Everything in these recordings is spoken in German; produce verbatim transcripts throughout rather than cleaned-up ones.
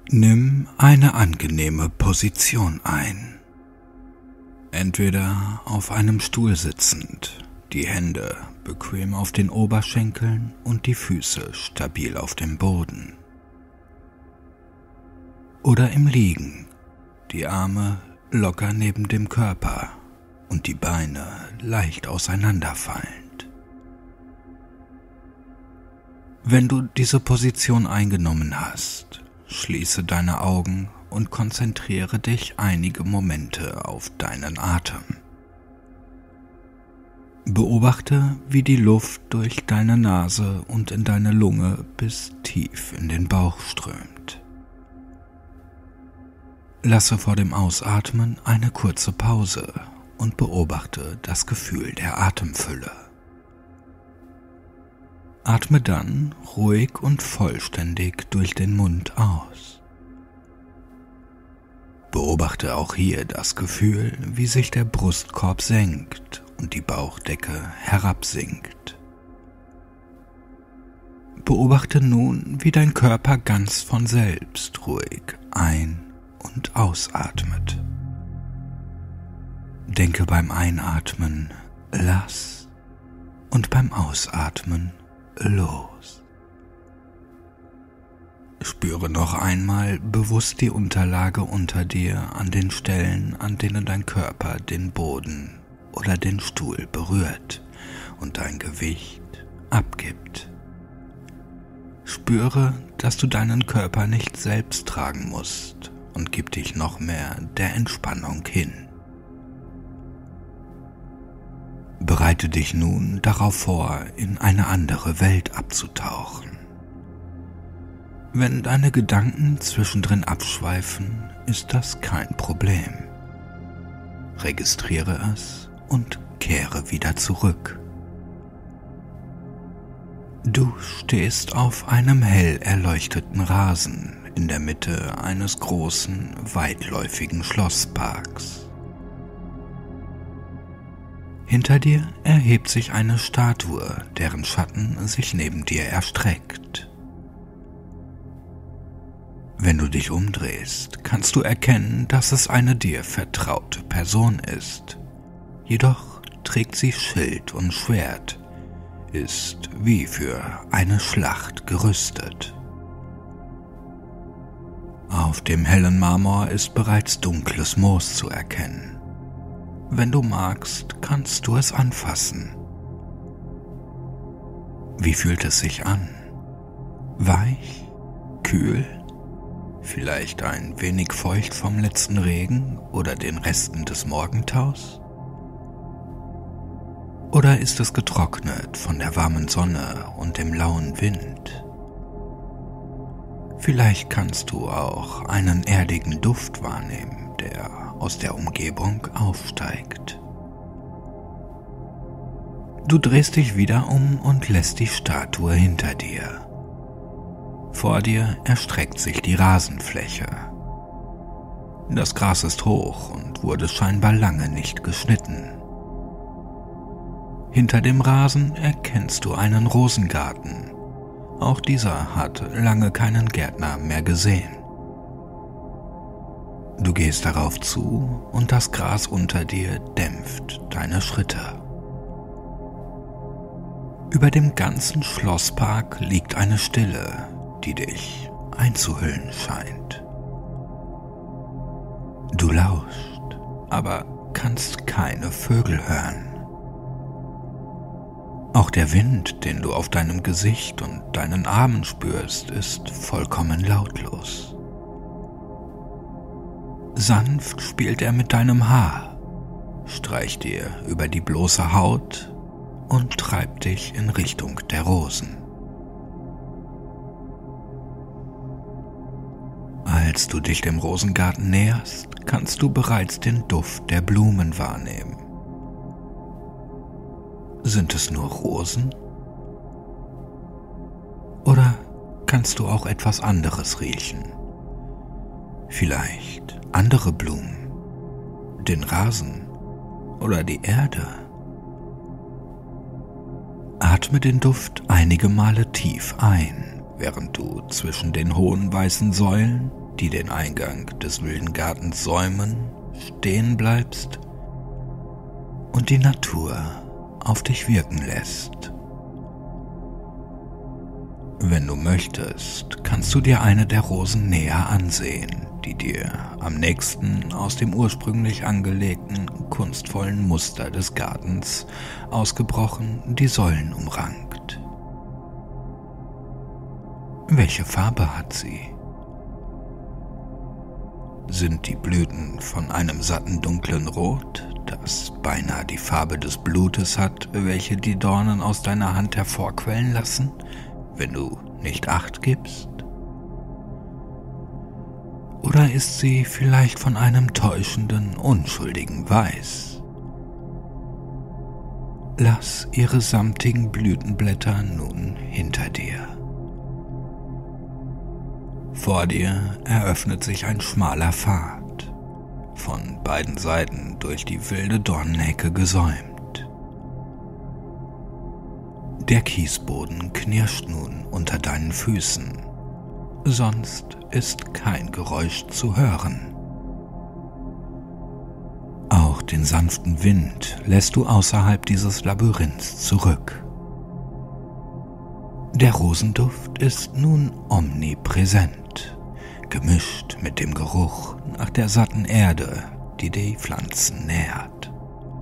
Nimm eine angenehme Position ein. Entweder auf einem Stuhl sitzend, die Hände bequem auf den Oberschenkeln und die Füße stabil auf dem Boden. Oder im Liegen, die Arme locker neben dem Körper und die Beine leicht auseinanderfallend. Wenn du diese Position eingenommen hast, schließe deine Augen und konzentriere dich einige Momente auf deinen Atem. Beobachte, wie die Luft durch deine Nase und in deine Lunge bis tief in den Bauch strömt. Lasse vor dem Ausatmen eine kurze Pause und beobachte das Gefühl der Atemfülle. Atme dann ruhig und vollständig durch den Mund aus. Beobachte auch hier das Gefühl, wie sich der Brustkorb senkt und die Bauchdecke herabsinkt. Beobachte nun, wie dein Körper ganz von selbst ruhig ein- und ausatmet. Denke beim Einatmen lass und beim Ausatmen los. Spüre noch einmal bewusst die Unterlage unter dir an den Stellen, an denen dein Körper den Boden oder den Stuhl berührt und dein Gewicht abgibt. Spüre, dass du deinen Körper nicht selbst tragen musst und gib dich noch mehr der Entspannung hin. Bereite dich nun darauf vor, in eine andere Welt abzutauchen. Wenn deine Gedanken zwischendrin abschweifen, ist das kein Problem. Registriere es und kehre wieder zurück. Du stehst auf einem hell erleuchteten Rasen in der Mitte eines großen, weitläufigen Schlossparks. Hinter dir erhebt sich eine Statue, deren Schatten sich neben dir erstreckt. Wenn du dich umdrehst, kannst du erkennen, dass es eine dir vertraute Person ist. Jedoch trägt sie Schild und Schwert, ist wie für eine Schlacht gerüstet. Auf dem hellen Marmor ist bereits dunkles Moos zu erkennen. Wenn du magst, kannst du es anfassen. Wie fühlt es sich an? Weich? Kühl? Vielleicht ein wenig feucht vom letzten Regen oder den Resten des Morgentaus? Oder ist es getrocknet von der warmen Sonne und dem lauen Wind? Vielleicht kannst du auch einen erdigen Duft wahrnehmen, der aus der Umgebung aufsteigt. Du drehst dich wieder um und lässt die Statue hinter dir. Vor dir erstreckt sich die Rasenfläche. Das Gras ist hoch und wurde scheinbar lange nicht geschnitten. Hinter dem Rasen erkennst du einen Rosengarten. Auch dieser hat lange keinen Gärtner mehr gesehen. Du gehst darauf zu und das Gras unter dir dämpft deine Schritte. Über dem ganzen Schlosspark liegt eine Stille, die dich einzuhüllen scheint. Du lauscht, aber kannst keine Vögel hören. Auch der Wind, den du auf deinem Gesicht und deinen Armen spürst, ist vollkommen lautlos. Sanft spielt er mit deinem Haar, streicht dir über die bloße Haut und treibt dich in Richtung der Rosen. Als du dich dem Rosengarten näherst, kannst du bereits den Duft der Blumen wahrnehmen. Sind es nur Rosen? Oder kannst du auch etwas anderes riechen? Vielleicht andere Blumen, den Rasen oder die Erde. Atme den Duft einige Male tief ein, während du zwischen den hohen weißen Säulen, die den Eingang des wilden Gartens säumen, stehen bleibst und die Natur auf dich wirken lässt. Wenn du möchtest, kannst du dir eine der Rosen näher ansehen, die dir am nächsten aus dem ursprünglich angelegten, kunstvollen Muster des Gartens ausgebrochen die Säulen umrankt. Welche Farbe hat sie? Sind die Blüten von einem satten dunklen Rot, das beinahe die Farbe des Blutes hat, welche die Dornen aus deiner Hand hervorquellen lassen, wenn du nicht Acht gibst? Oder ist sie vielleicht von einem täuschenden, unschuldigen Weiß? Lass ihre samtigen Blütenblätter nun hinter dir. Vor dir eröffnet sich ein schmaler Pfad, von beiden Seiten durch die wilde Dornenhecke gesäumt. Der Kiesboden knirscht nun unter deinen Füßen, sonst ist kein Geräusch zu hören. Auch den sanften Wind lässt du außerhalb dieses Labyrinths zurück. Der Rosenduft ist nun omnipräsent, gemischt mit dem Geruch nach der satten Erde, die die Pflanzen nährt.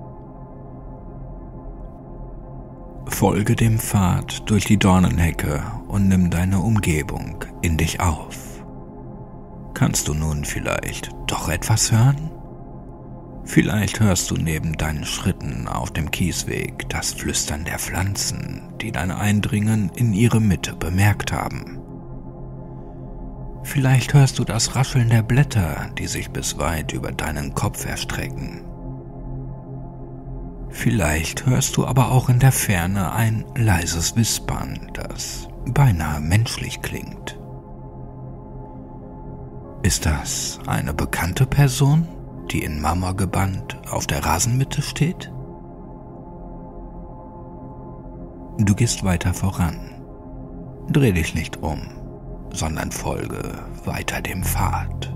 Folge dem Pfad durch die Dornenhecke und nimm deine Umgebung in dich auf. Kannst du nun vielleicht doch etwas hören? Vielleicht hörst du neben deinen Schritten auf dem Kiesweg das Flüstern der Pflanzen, die dein Eindringen in ihre Mitte bemerkt haben. Vielleicht hörst du das Rascheln der Blätter, die sich bis weit über deinen Kopf erstrecken. Vielleicht hörst du aber auch in der Ferne ein leises Wispern, das beinahe menschlich klingt. Ist das eine bekannte Person, die in Marmorgewand auf der Rasenmitte steht? Du gehst weiter voran. Dreh dich nicht um, sondern folge weiter dem Pfad.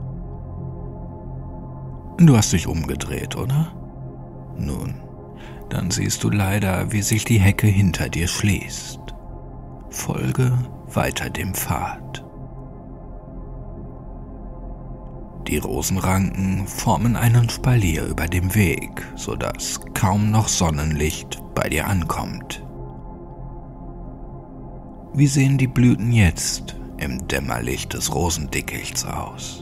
Du hast dich umgedreht, oder? Nun, dann siehst du leider, wie sich die Hecke hinter dir schließt. Folge weiter dem Pfad. Die Rosenranken formen einen Spalier über dem Weg, sodass kaum noch Sonnenlicht bei dir ankommt. Wie sehen die Blüten jetzt im Dämmerlicht des Rosendickichts aus?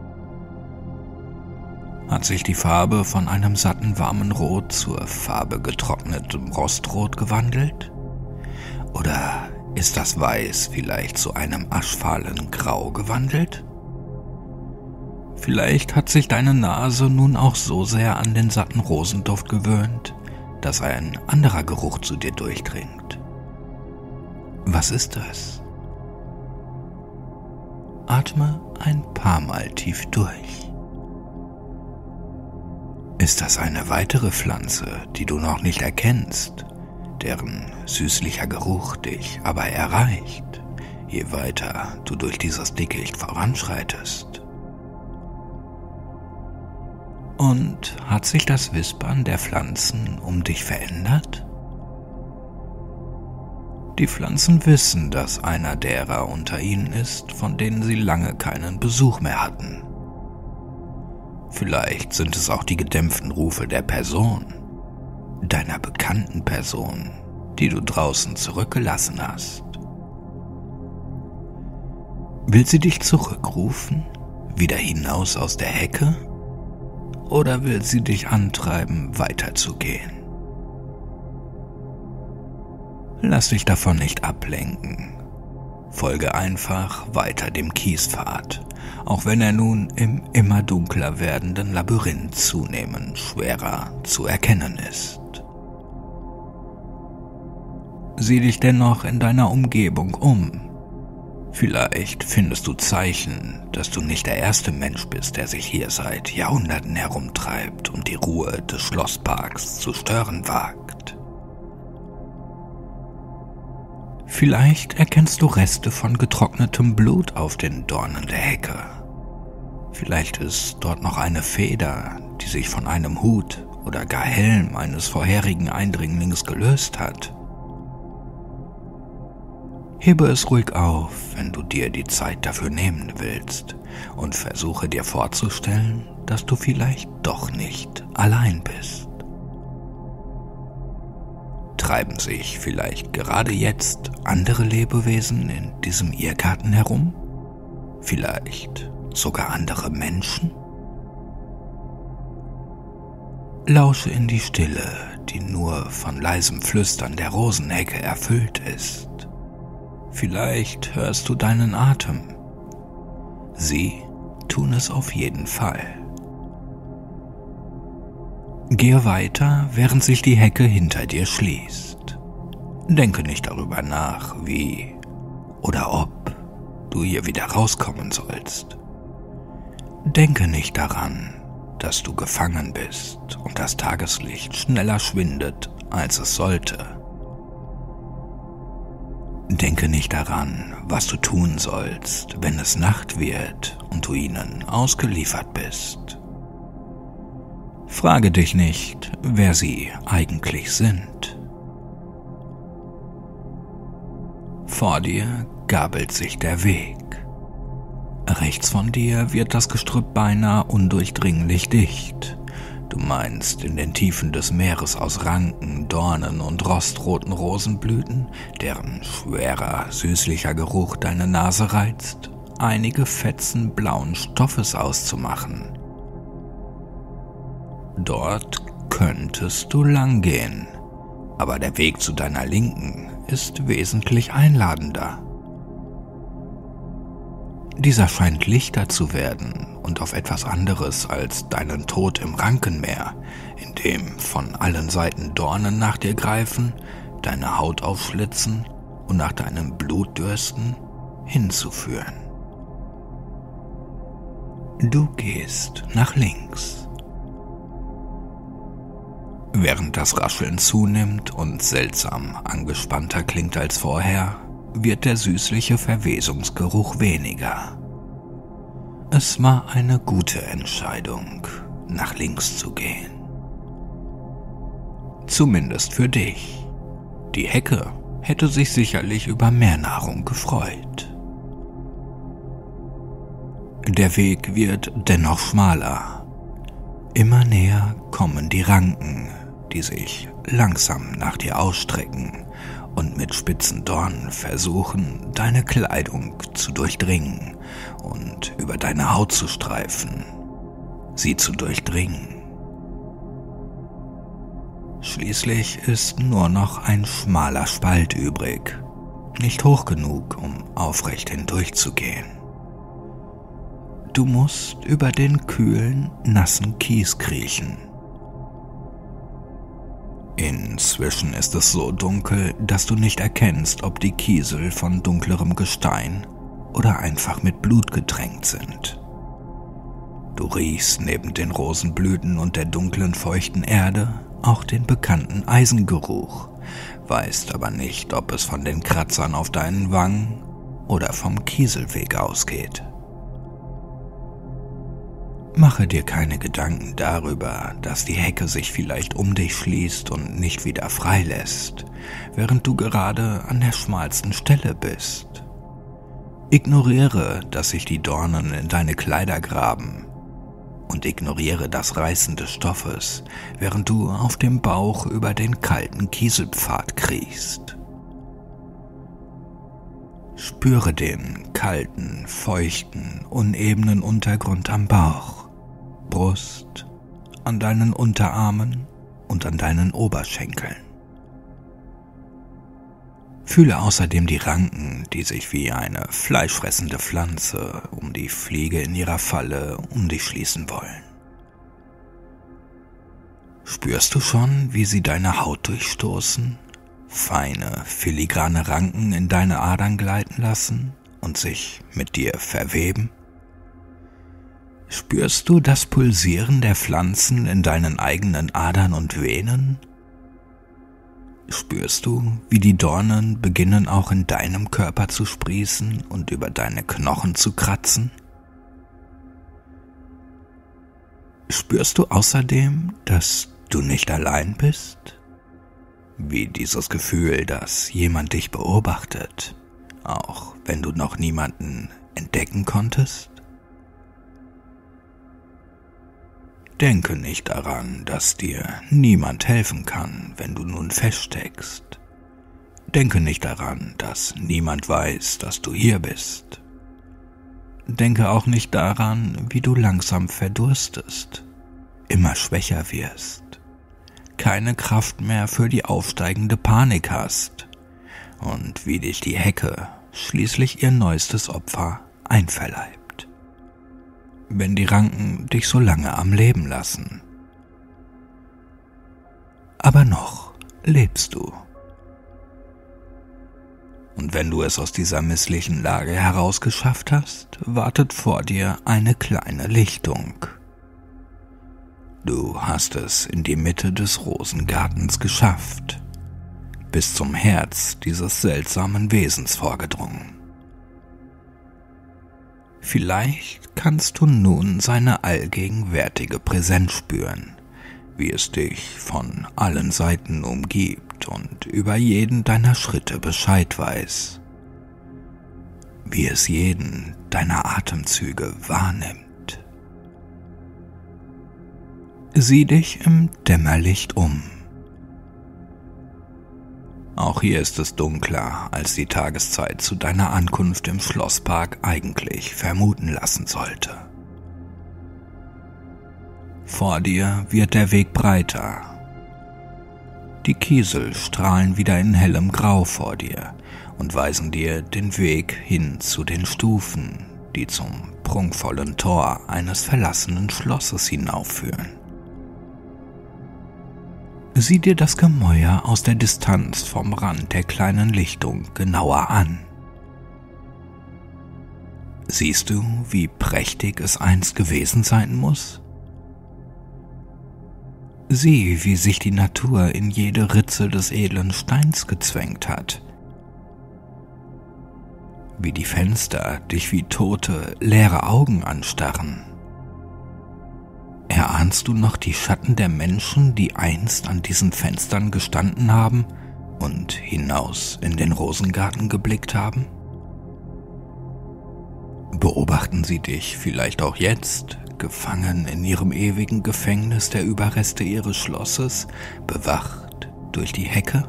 Hat sich die Farbe von einem satten warmen Rot zur Farbe getrocknetem Rostrot gewandelt? Oder ist das Weiß vielleicht zu einem aschfahlen Grau gewandelt? Vielleicht hat sich deine Nase nun auch so sehr an den satten Rosenduft gewöhnt, dass ein anderer Geruch zu dir durchdringt. Was ist das? Atme ein paar Mal tief durch. Ist das eine weitere Pflanze, die du noch nicht erkennst, deren süßlicher Geruch dich aber erreicht, je weiter du durch dieses Dickicht voranschreitest? Und hat sich das Wispern der Pflanzen um dich verändert? Die Pflanzen wissen, dass einer derer unter ihnen ist, von denen sie lange keinen Besuch mehr hatten. Vielleicht sind es auch die gedämpften Rufe der Person, deiner bekannten Person, die du draußen zurückgelassen hast. Will sie dich zurückrufen, wieder hinaus aus der Hecke? Oder will sie dich antreiben, weiterzugehen? Lass dich davon nicht ablenken. Folge einfach weiter dem Kiespfad, auch wenn er nun im immer dunkler werdenden Labyrinth zunehmend schwerer zu erkennen ist. Sieh dich dennoch in deiner Umgebung um. Vielleicht findest du Zeichen, dass du nicht der erste Mensch bist, der sich hier seit Jahrhunderten herumtreibt und die Ruhe des Schlossparks zu stören wagt. Vielleicht erkennst du Reste von getrocknetem Blut auf den Dornen der Hecke Vielleicht ist dort noch eine Feder, die sich von einem Hut oder gar Helm eines vorherigen Eindringlings gelöst hat. Hebe es ruhig auf, wenn du dir die Zeit dafür nehmen willst, und versuche dir vorzustellen, dass du vielleicht doch nicht allein bist. Treiben sich vielleicht gerade jetzt andere Lebewesen in diesem Irrgarten herum? Vielleicht sogar andere Menschen? Lausche in die Stille, die nur von leisem Flüstern der Rosenhecke erfüllt ist. Vielleicht hörst du deinen Atem. Sie tun es auf jeden Fall. Gehe weiter, während sich die Hecke hinter dir schließt. Denke nicht darüber nach, wie oder ob du hier wieder rauskommen sollst. Denke nicht daran, dass du gefangen bist und das Tageslicht schneller schwindet, als es sollte. Denke nicht daran, was du tun sollst, wenn es Nacht wird und du ihnen ausgeliefert bist. Frage dich nicht, wer sie eigentlich sind. Vor dir gabelt sich der Weg. Rechts von dir wird das Gestrüpp beinahe undurchdringlich dicht. Du meinst, in den Tiefen des Meeres aus Ranken, Dornen und rostroten Rosenblüten, deren schwerer, süßlicher Geruch deine Nase reizt, einige Fetzen blauen Stoffes auszumachen. Dort könntest du lang gehen, aber der Weg zu deiner Linken ist wesentlich einladender. Dieser scheint lichter zu werden und auf etwas anderes als deinen Tod im Rankenmeer, in dem von allen Seiten Dornen nach dir greifen, deine Haut aufschlitzen und nach deinem Blut dürsten, hinzuführen. Du gehst nach links. Während das Rascheln zunimmt und seltsam angespannter klingt als vorher, wird der süßliche Verwesungsgeruch weniger. Es war eine gute Entscheidung, nach links zu gehen. Zumindest für dich. Die Hecke hätte sich sicherlich über mehr Nahrung gefreut. Der Weg wird dennoch schmaler. Immer näher kommen die Ranken, die sich langsam nach dir ausstrecken und mit spitzen Dornen versuchen, deine Kleidung zu durchdringen und über deine Haut zu streifen, sie zu durchdringen. Schließlich ist nur noch ein schmaler Spalt übrig, nicht hoch genug, um aufrecht hindurchzugehen. Du musst über den kühlen, nassen Kies kriechen. Inzwischen ist es so dunkel, dass du nicht erkennst, ob die Kiesel von dunklerem Gestein oder einfach mit Blut getränkt sind. Du riechst neben den Rosenblüten und der dunklen, feuchten Erde auch den bekannten Eisengeruch, weißt aber nicht, ob es von den Kratzern auf deinen Wangen oder vom Kieselweg ausgeht. Mache dir keine Gedanken darüber, dass die Hecke sich vielleicht um dich schließt und nicht wieder freilässt, während du gerade an der schmalsten Stelle bist. Ignoriere, dass sich die Dornen in deine Kleider graben, und ignoriere das Reißen des Stoffes, während du auf dem Bauch über den kalten Kieselpfad kriechst. Spüre den kalten, feuchten, unebenen Untergrund am Bauch, Brust, an deinen Unterarmen und an deinen Oberschenkeln. Fühle außerdem die Ranken, die sich wie eine fleischfressende Pflanze um die Fliege in ihrer Falle um dich schließen wollen. Spürst du schon, wie sie deine Haut durchstoßen, feine, filigrane Ranken in deine Adern gleiten lassen und sich mit dir verweben? Spürst du das Pulsieren der Pflanzen in deinen eigenen Adern und Venen? Spürst du, wie die Dornen beginnen auch in deinem Körper zu sprießen und über deine Knochen zu kratzen? Spürst du außerdem, dass du nicht allein bist? Wie dieses Gefühl, dass jemand dich beobachtet, auch wenn du noch niemanden entdecken konntest? Denke nicht daran, dass dir niemand helfen kann, wenn du nun feststeckst. Denke nicht daran, dass niemand weiß, dass du hier bist. Denke auch nicht daran, wie du langsam verdurstest, immer schwächer wirst, keine Kraft mehr für die aufsteigende Panik hast und wie dich die Hecke schließlich ihr neuestes Opfer einverleibt, wenn die Ranken dich so lange am Leben lassen. Aber noch lebst du. Und wenn du es aus dieser misslichen Lage herausgeschafft hast, wartet vor dir eine kleine Lichtung. Du hast es in die Mitte des Rosengartens geschafft, bis zum Herz dieses seltsamen Wesens vorgedrungen. Vielleicht kannst du nun seine allgegenwärtige Präsenz spüren, wie es dich von allen Seiten umgibt und über jeden deiner Schritte Bescheid weiß, wie es jeden deiner Atemzüge wahrnimmt. Sieh dich im Dämmerlicht um. Auch hier ist es dunkler, als die Tageszeit zu deiner Ankunft im Schlosspark eigentlich vermuten lassen sollte. Vor dir wird der Weg breiter. Die Kiesel strahlen wieder in hellem Grau vor dir und weisen dir den Weg hin zu den Stufen, die zum prunkvollen Tor eines verlassenen Schlosses hinaufführen. Sieh dir das Gemäuer aus der Distanz vom Rand der kleinen Lichtung genauer an. Siehst du, wie prächtig es einst gewesen sein muss? Sieh, wie sich die Natur in jede Ritze des edlen Steins gezwängt hat. Wie die Fenster dich wie tote, leere Augen anstarren. Erahnst du noch die Schatten der Menschen, die einst an diesen Fenstern gestanden haben und hinaus in den Rosengarten geblickt haben? Beobachten sie dich vielleicht auch jetzt, gefangen in ihrem ewigen Gefängnis der Überreste ihres Schlosses, bewacht durch die Hecke?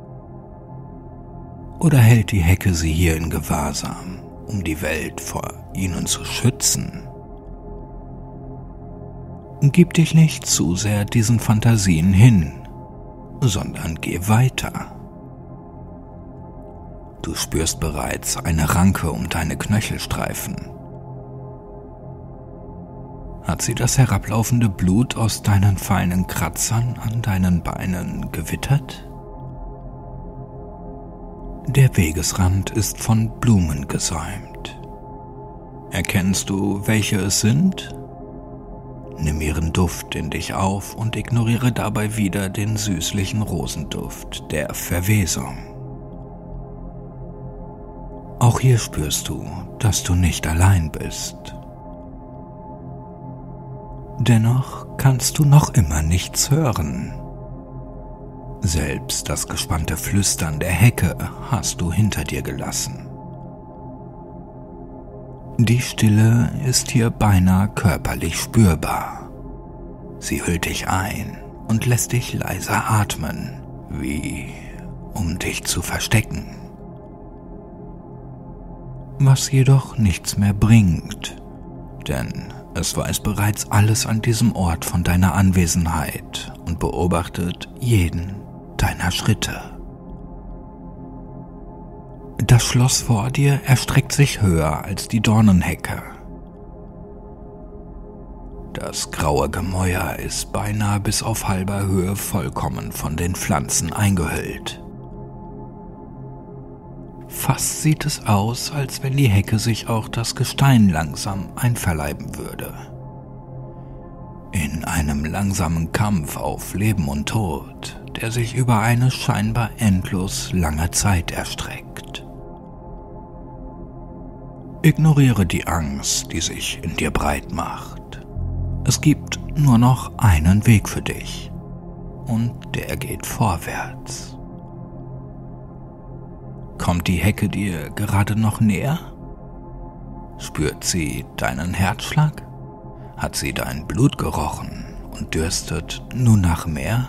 Oder hält die Hecke sie hier in Gewahrsam, um die Welt vor ihnen zu schützen? Gib dich nicht zu sehr diesen Fantasien hin, sondern geh weiter. Du spürst bereits eine Ranke um deine Knöchelstreifen. Hat sie das herablaufende Blut aus deinen feinen Kratzern an deinen Beinen gewittert? Der Wegesrand ist von Blumen gesäumt. Erkennst du, welche es sind? Nimm ihren Duft in dich auf und ignoriere dabei wieder den süßlichen Rosenduft der Verwesung. Auch hier spürst du, dass du nicht allein bist. Dennoch kannst du noch immer nichts hören. Selbst das gespannte Flüstern der Hecke hast du hinter dir gelassen. Die Stille ist hier beinahe körperlich spürbar. Sie hüllt dich ein und lässt dich leiser atmen, wie um dich zu verstecken. Was jedoch nichts mehr bringt, denn es weiß bereits alles an diesem Ort von deiner Anwesenheit und beobachtet jeden deiner Schritte. Das Schloss vor dir erstreckt sich höher als die Dornenhecke. Das graue Gemäuer ist beinahe bis auf halber Höhe vollkommen von den Pflanzen eingehüllt. Fast sieht es aus, als wenn die Hecke sich auch das Gestein langsam einverleiben würde. In einem langsamen Kampf auf Leben und Tod, der sich über eine scheinbar endlos lange Zeit erstreckt. Ignoriere die Angst, die sich in dir breit macht. Es gibt nur noch einen Weg für dich und der geht vorwärts. Kommt die Hecke dir gerade noch näher? Spürt sie deinen Herzschlag? Hat sie dein Blut gerochen und dürstet nun nach mehr?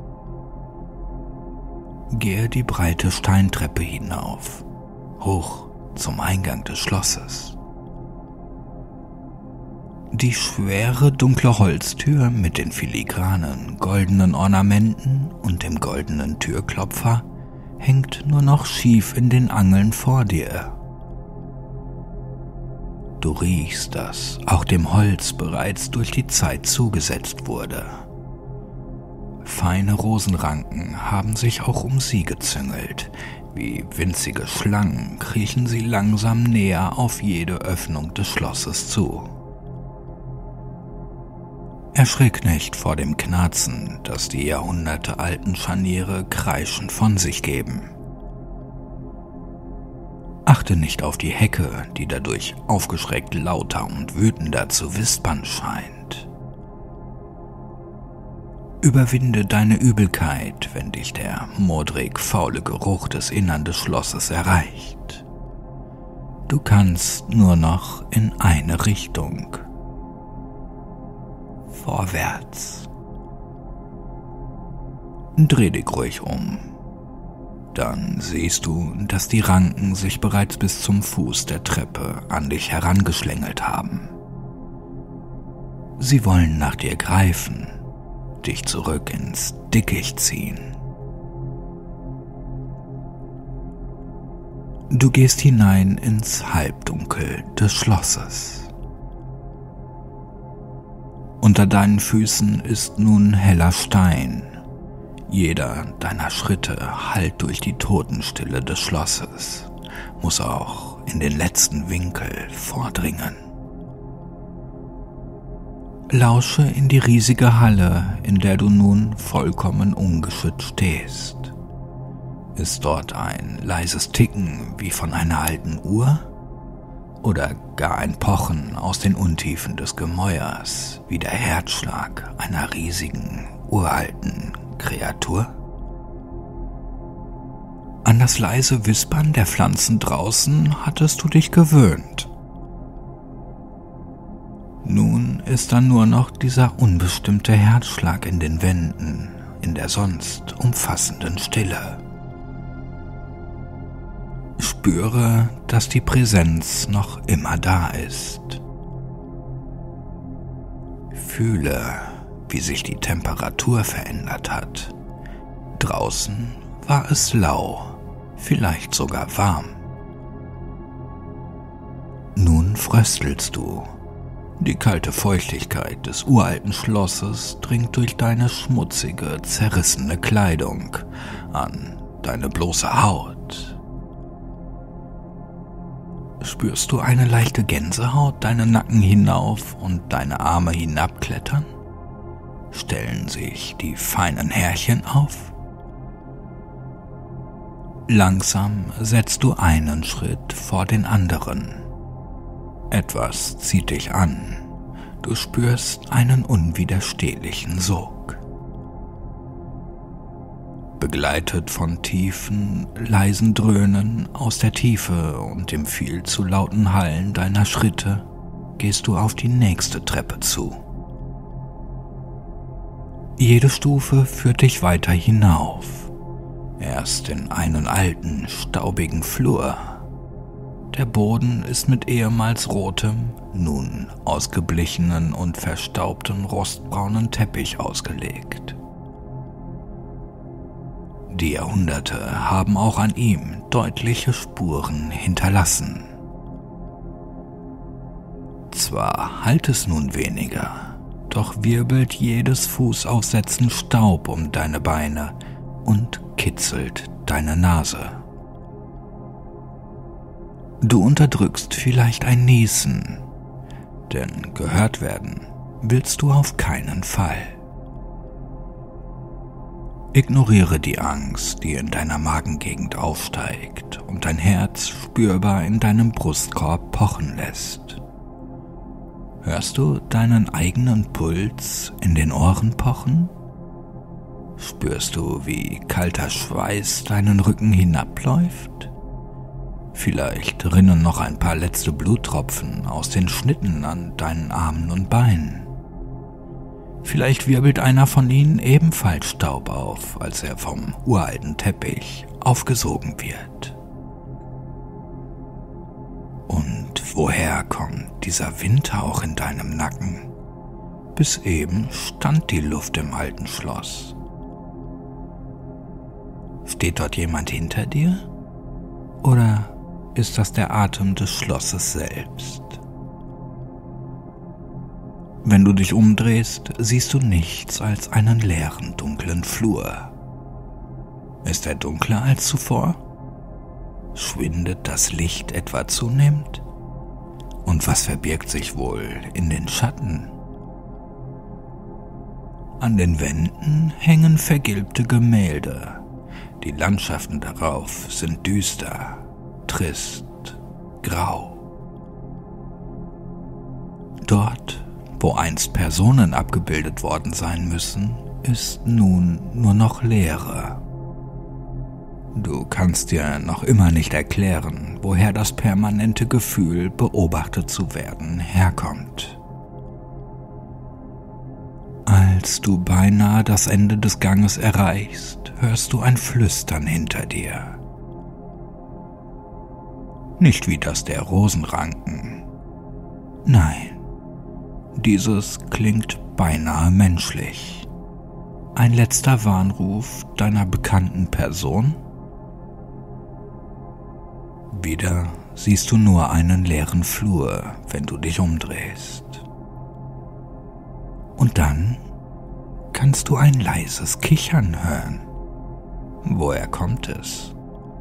Gehe die breite Steintreppe hinauf, hoch zum Eingang des Schlosses. Die schwere, dunkle Holztür mit den filigranen, goldenen Ornamenten und dem goldenen Türklopfer hängt nur noch schief in den Angeln vor dir. Du riechst, dass auch dem Holz bereits durch die Zeit zugesetzt wurde. Feine Rosenranken haben sich auch um sie gezüngelt. Wie winzige Schlangen kriechen sie langsam näher auf jede Öffnung des Schlosses zu. Erschrick nicht vor dem Knarzen, das die jahrhundertealten Scharniere kreischend von sich geben. Achte nicht auf die Hecke, die dadurch aufgeschreckt lauter und wütender zu wispern scheint. Überwinde deine Übelkeit, wenn dich der modrig-faule Geruch des Innern des Schlosses erreicht. Du kannst nur noch in eine Richtung. Vorwärts. Dreh dich ruhig um. Dann siehst du, dass die Ranken sich bereits bis zum Fuß der Treppe an dich herangeschlängelt haben. Sie wollen nach dir greifen, dich zurück ins Dickicht ziehen. Du gehst hinein ins Halbdunkel des Schlosses. Unter deinen Füßen ist nun heller Stein. Jeder deiner Schritte hallt durch die Totenstille des Schlosses, muss auch in den letzten Winkel vordringen. Lausche in die riesige Halle, in der du nun vollkommen ungeschützt stehst. Ist dort ein leises Ticken wie von einer alten Uhr? Oder gar ein Pochen aus den Untiefen des Gemäuers wie der Herzschlag einer riesigen, uralten Kreatur? An das leise Wispern der Pflanzen draußen hattest du dich gewöhnt. Nun ist da nur noch dieser unbestimmte Herzschlag in den Wänden, in der sonst umfassenden Stille. Spüre, dass die Präsenz noch immer da ist. Fühle, wie sich die Temperatur verändert hat. Draußen war es lau, vielleicht sogar warm. Nun fröstelst du. Die kalte Feuchtigkeit des uralten Schlosses dringt durch deine schmutzige, zerrissene Kleidung an deine bloße Haut. Spürst du eine leichte Gänsehaut deinen Nacken hinauf und deine Arme hinabklettern? Stellen sich die feinen Härchen auf? Langsam setzt du einen Schritt vor den anderen. Etwas zieht dich an. Du spürst einen unwiderstehlichen Sog. Begleitet von tiefen, leisen Dröhnen aus der Tiefe und dem viel zu lauten Hallen deiner Schritte gehst du auf die nächste Treppe zu. Jede Stufe führt dich weiter hinauf, erst in einen alten, staubigen Flur. Der Boden ist mit ehemals rotem, nun ausgeblichenen und verstaubtem rostbraunen Teppich ausgelegt. Die Jahrhunderte haben auch an ihm deutliche Spuren hinterlassen. Zwar hallt es nun weniger, doch wirbelt jedes Fußaufsetzen Staub um deine Beine und kitzelt deine Nase. Du unterdrückst vielleicht ein Niesen, denn gehört werden willst du auf keinen Fall. Ignoriere die Angst, die in deiner Magengegend aufsteigt und dein Herz spürbar in deinem Brustkorb pochen lässt. Hörst du deinen eigenen Puls in den Ohren pochen? Spürst du, wie kalter Schweiß deinen Rücken hinabläuft? Vielleicht rinnen noch ein paar letzte Bluttropfen aus den Schnitten an deinen Armen und Beinen. Vielleicht wirbelt einer von ihnen ebenfalls Staub auf, als er vom uralten Teppich aufgesogen wird. Und woher kommt dieser Windhauch in deinem Nacken? Bis eben stand die Luft im alten Schloss. Steht dort jemand hinter dir? Oder ist das der Atem des Schlosses selbst? Wenn du dich umdrehst, siehst du nichts als einen leeren, dunklen Flur. Ist er dunkler als zuvor? Schwindet das Licht etwa zunehmend? Und was verbirgt sich wohl in den Schatten? An den Wänden hängen vergilbte Gemälde. Die Landschaften darauf sind düster, trist, grau. Dort, wo einst Personen abgebildet worden sein müssen, ist nun nur noch Leere. Du kannst dir noch immer nicht erklären, woher das permanente Gefühl, beobachtet zu werden, herkommt. Als du beinahe das Ende des Ganges erreichst, hörst du ein Flüstern hinter dir. Nicht wie das der Rosenranken. Nein, dieses klingt beinahe menschlich. Ein letzter Warnruf deiner bekannten Person? Wieder siehst du nur einen leeren Flur, wenn du dich umdrehst. Und dann kannst du ein leises Kichern hören. Woher kommt es?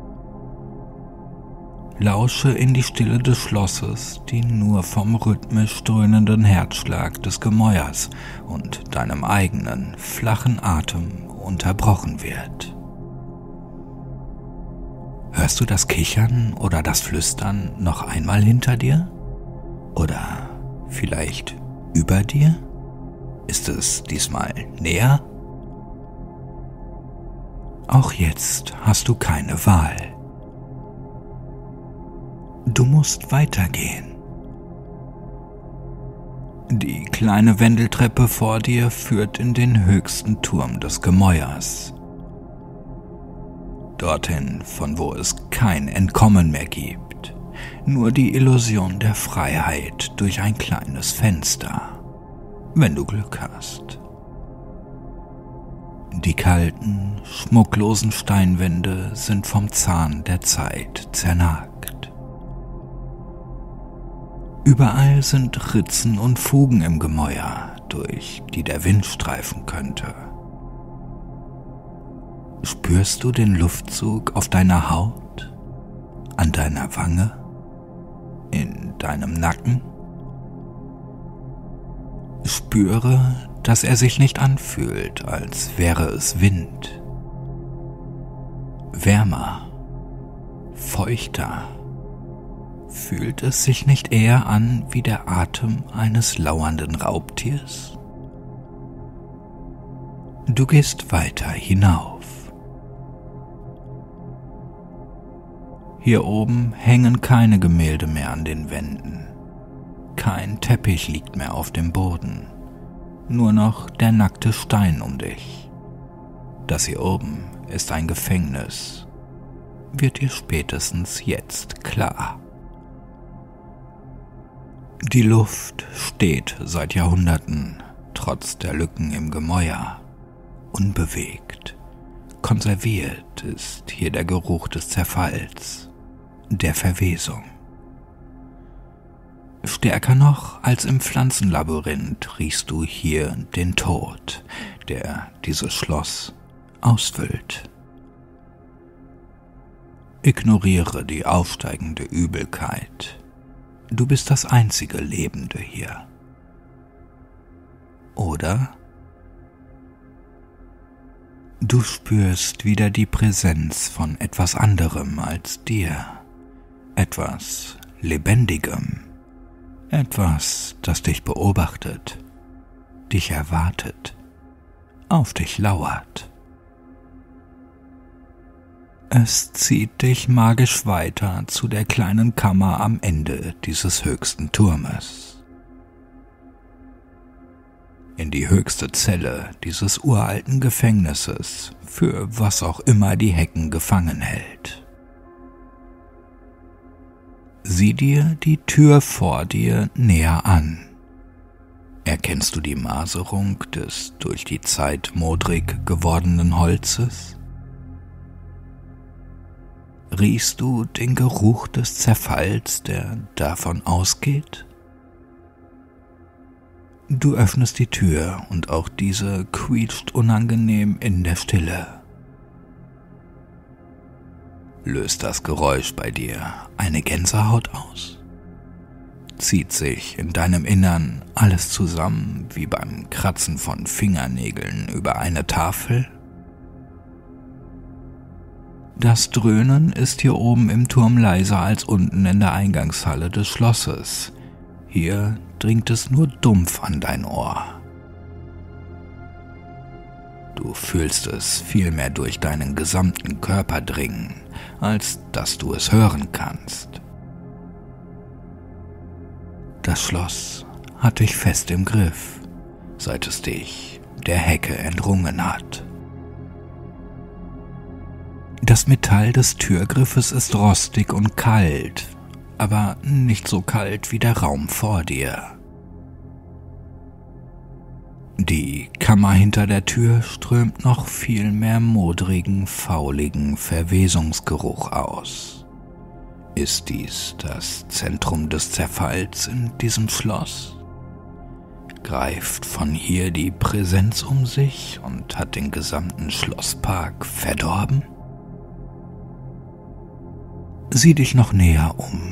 Lausche in die Stille des Schlosses, die nur vom rhythmisch dröhnenden Herzschlag des Gemäuers und deinem eigenen, flachen Atem unterbrochen wird. Hörst du das Kichern oder das Flüstern noch einmal hinter dir? Oder vielleicht über dir? Ist es diesmal näher? Auch jetzt hast du keine Wahl. Du musst weitergehen. Die kleine Wendeltreppe vor dir führt in den höchsten Turm des Gemäuers. Dorthin, von wo es kein Entkommen mehr gibt, nur die Illusion der Freiheit durch ein kleines Fenster, wenn du Glück hast. Die kalten, schmucklosen Steinwände sind vom Zahn der Zeit zernagt. Überall sind Ritzen und Fugen im Gemäuer, durch die der Wind streifen könnte. Spürst du den Luftzug auf deiner Haut, an deiner Wange, in deinem Nacken? Spüre, dass er sich nicht anfühlt, als wäre es Wind. Wärmer, feuchter. Fühlt es sich nicht eher an wie der Atem eines lauernden Raubtiers? Du gehst weiter hinauf. Hier oben hängen keine Gemälde mehr an den Wänden. Kein Teppich liegt mehr auf dem Boden. Nur noch der nackte Stein um dich. Das hier oben ist ein Gefängnis. Wird dir spätestens jetzt klar. Die Luft steht seit Jahrhunderten, trotz der Lücken im Gemäuer, unbewegt. Konserviert ist hier der Geruch des Zerfalls, der Verwesung. Stärker noch als im Pflanzenlabyrinth riechst du hier den Tod, der dieses Schloss ausfüllt. Ignoriere die aufsteigende Übelkeit. Du bist das einzige Lebende hier. Oder? Du spürst wieder die Präsenz von etwas anderem als dir, etwas Lebendigem, Etwas, das dich beobachtet, dich erwartet, auf dich lauert. Es zieht dich magisch weiter zu der kleinen Kammer am Ende dieses höchsten Turmes. In die höchste Zelle dieses uralten Gefängnisses, für was auch immer die Hecken gefangen hält. Sieh dir die Tür vor dir näher an. Erkennst du die Maserung des durch die Zeit modrig gewordenen Holzes? Riechst du den Geruch des Zerfalls, der davon ausgeht? Du öffnest die Tür und auch diese quietscht unangenehm in der Stille. Löst das Geräusch bei dir eine Gänsehaut aus? Zieht sich in deinem Innern alles zusammen wie beim Kratzen von Fingernägeln über eine Tafel? Das Dröhnen ist hier oben im Turm leiser als unten in der Eingangshalle des Schlosses. Hier dringt es nur dumpf an dein Ohr. Du fühlst es vielmehr durch deinen gesamten Körper dringen, als dass du es hören kannst. Das Schloss hat dich fest im Griff, seit es dich der Hecke entrungen hat. Das Metall des Türgriffes ist rostig und kalt, aber nicht so kalt wie der Raum vor dir. Die Kammer hinter der Tür strömt noch viel mehr modrigen, fauligen Verwesungsgeruch aus. Ist dies das Zentrum des Zerfalls in diesem Schloss? Greift von hier die Präsenz um sich und hat den gesamten Schlosspark verdorben? Sieh dich noch näher um.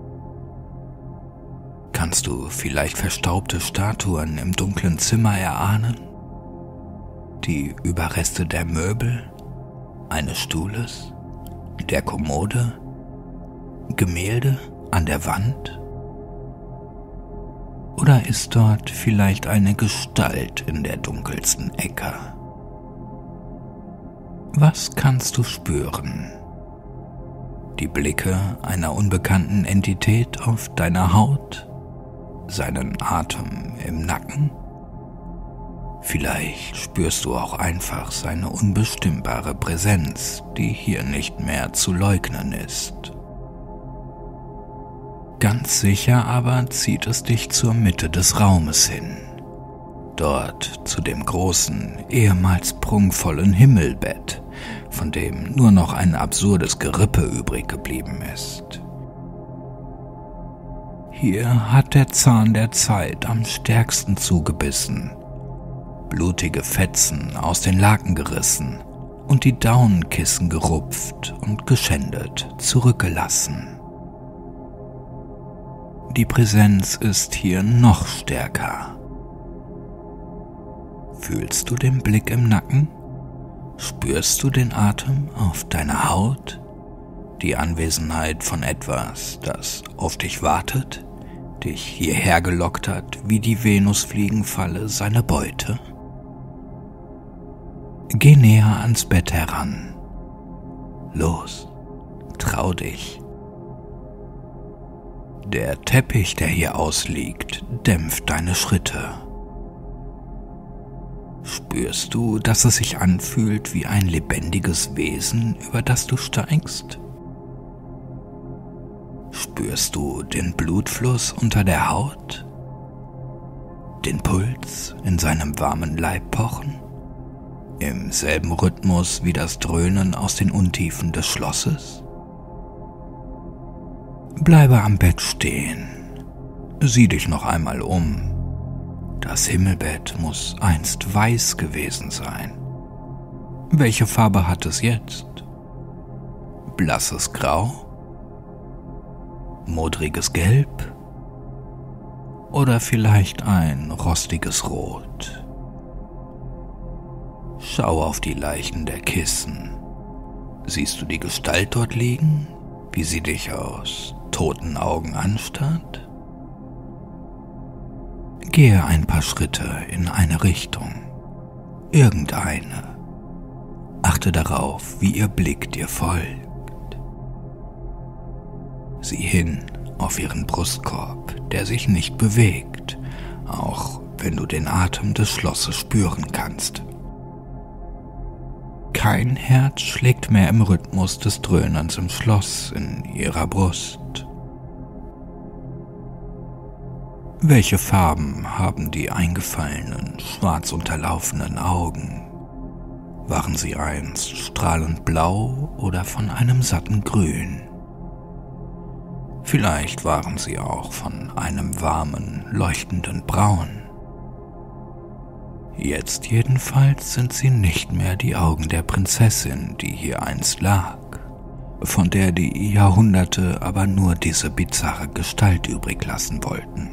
Kannst du vielleicht verstaubte Statuen im dunklen Zimmer erahnen? Die Überreste der Möbel, eines Stuhles, der Kommode, Gemälde an der Wand? Oder ist dort vielleicht eine Gestalt in der dunkelsten Ecke? Was kannst du spüren? Die Blicke einer unbekannten Entität auf deiner Haut? Seinen Atem im Nacken? Vielleicht spürst du auch einfach seine unbestimmbare Präsenz, die hier nicht mehr zu leugnen ist. Ganz sicher aber zieht es dich zur Mitte des Raumes hin. Dort zu dem großen, ehemals prunkvollen Himmelbett, von dem nur noch ein absurdes Gerippe übrig geblieben ist. Hier hat der Zahn der Zeit am stärksten zugebissen, blutige Fetzen aus den Laken gerissen und die Daunenkissen gerupft und geschändet zurückgelassen. Die Präsenz ist hier noch stärker. Fühlst du den Blick im Nacken? Spürst du den Atem auf deiner Haut? Die Anwesenheit von etwas, das auf dich wartet, dich hierher gelockt hat, wie die Venusfliegenfalle seine Beute? Geh näher ans Bett heran. Los, trau dich. Der Teppich, der hier ausliegt, dämpft deine Schritte. Spürst du, dass es sich anfühlt wie ein lebendiges Wesen, über das du steigst? Spürst du den Blutfluss unter der Haut? Den Puls in seinem warmen Leib pochen? Im selben Rhythmus wie das Dröhnen aus den Untiefen des Schlosses? Bleibe am Bett stehen. Sieh dich noch einmal um. Das Himmelbett muss einst weiß gewesen sein. Welche Farbe hat es jetzt? Blasses Grau? Modriges Gelb? Oder vielleicht ein rostiges Rot? Schau auf die Leichen der Kissen. Siehst du die Gestalt dort liegen, wie sie dich aus toten Augen anstarrt? Gehe ein paar Schritte in eine Richtung. Irgendeine. Achte darauf, wie ihr Blick dir folgt. Sieh hin auf ihren Brustkorb, der sich nicht bewegt, auch wenn du den Atem des Schlosses spüren kannst. Kein Herz schlägt mehr im Rhythmus des Dröhnens im Schloss in ihrer Brust. Welche Farben haben die eingefallenen, schwarz unterlaufenen Augen? Waren sie einst strahlend blau oder von einem satten Grün? Vielleicht waren sie auch von einem warmen, leuchtenden Braun. Jetzt jedenfalls sind sie nicht mehr die Augen der Prinzessin, die hier einst lag, von der die Jahrhunderte aber nur diese bizarre Gestalt übrig lassen wollten.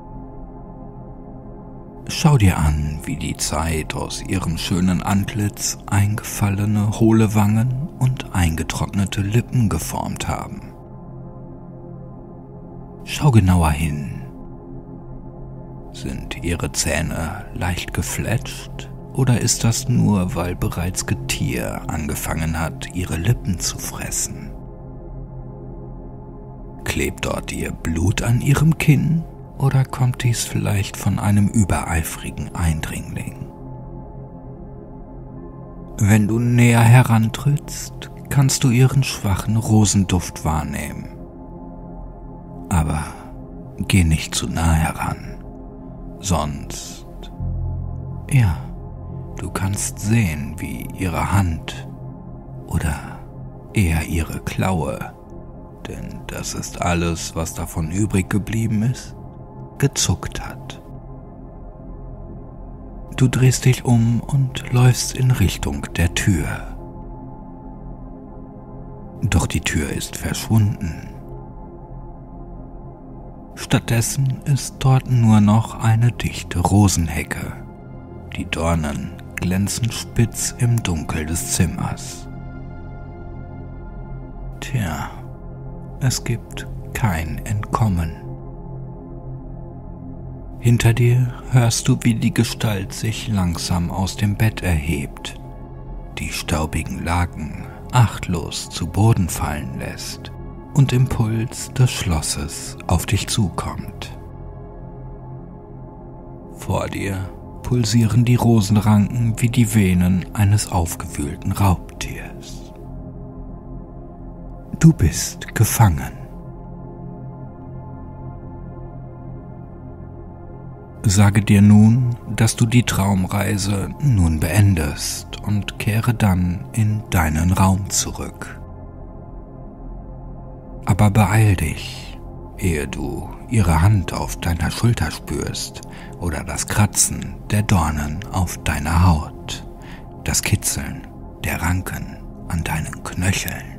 Schau dir an, wie die Zeit aus ihrem schönen Antlitz eingefallene, hohle Wangen und eingetrocknete Lippen geformt haben. Schau genauer hin. Sind ihre Zähne leicht gefletscht oder ist das nur, weil bereits Getier angefangen hat, ihre Lippen zu fressen? Klebt dort ihr Blut an ihrem Kinn oder kommt dies vielleicht von einem übereifrigen Eindringling? Wenn du näher herantrittst, kannst du ihren schwachen Rosenduft wahrnehmen. Aber geh nicht zu nah heran, sonst, ja, du kannst sehen, wie ihre Hand oder eher ihre Klaue, denn das ist alles, was davon übrig geblieben ist, gezuckt hat. Du drehst dich um und läufst in Richtung der Tür. Doch die Tür ist verschwunden. Stattdessen ist dort nur noch eine dichte Rosenhecke. Die Dornen glänzen spitz im Dunkel des Zimmers. Tja, es gibt kein Entkommen. Hinter dir hörst du, wie die Gestalt sich langsam aus dem Bett erhebt, die staubigen Laken achtlos zu Boden fallen lässt und im Puls des Schlosses auf dich zukommt. Vor dir pulsieren die Rosenranken wie die Venen eines aufgewühlten Raubtiers. Du bist gefangen. Sage dir nun, dass du die Traumreise nun beendest und kehre dann in deinen Raum zurück. Aber beeil dich, ehe du ihre Hand auf deiner Schulter spürst oder das Kratzen der Dornen auf deiner Haut, das Kitzeln der Ranken an deinen Knöcheln.